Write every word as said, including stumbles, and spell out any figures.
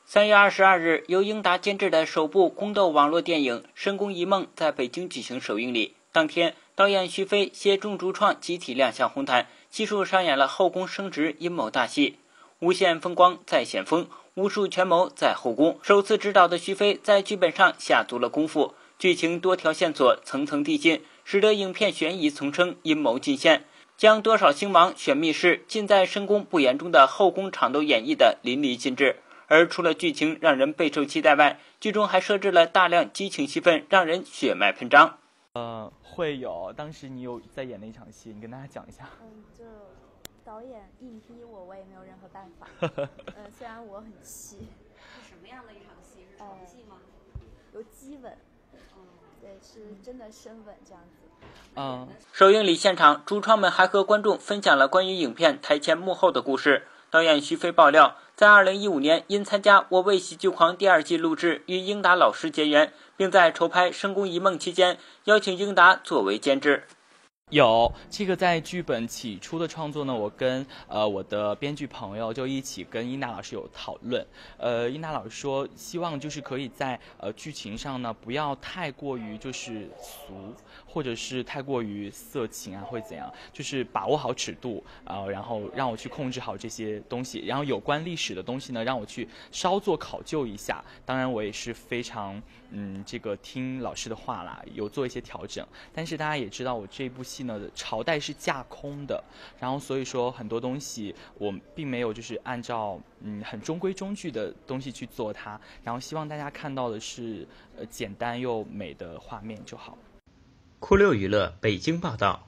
三月二十二日，由英达监制的首部宫斗网络电影《深宫一梦》在北京举行首映礼。当天，导演徐飞携众主创集体亮相红毯，悉数上演了后宫升职阴谋大戏。无限风光在先锋，无数权谋在后宫。首次执导的徐飞在剧本上下足了功夫，剧情多条线索层层递进，使得影片悬疑丛生，阴谋尽现，将多少星芒选密室尽在深宫不言中的后宫场斗演绎的淋漓尽致。而除了剧情让人备受期待外，剧中还设置了大量激情戏份，让人血脉喷张。 呃，会有，当时你有在演那场戏，你跟大家讲一下。 嗯，就导演硬逼我，我也没有任何办法。嗯，虽然我很气。 是什么样的一场戏？是床戏吗？ 呃、有激吻。嗯，对，是真的深吻这样子。 嗯， 首映礼现场，主创们还和观众分享了关于影片台前幕后的故事。导演徐飞爆料，在二零一五年因参加《我为喜剧狂》第二季录制，与英达老师结缘，并在筹拍《深宫一梦》期间邀请英达作为监制。 有这个在剧本起初的创作呢，我跟呃我的编剧朋友就一起跟英达老师有讨论。呃，英达老师说，希望就是可以在呃剧情上呢，不要太过于就是俗，或者是太过于色情啊，会怎样？就是把握好尺度啊、呃，然后让我去控制好这些东西。然后有关历史的东西呢，让我去稍作考究一下。当然，我也是非常嗯这个听老师的话啦，有做一些调整。但是大家也知道，我这部戏呢，朝代是架空的，然后所以说很多东西我并没有就是按照嗯很中规中矩的东西去做它，然后希望大家看到的是呃简单又美的画面就好。 酷六娱乐北京报道。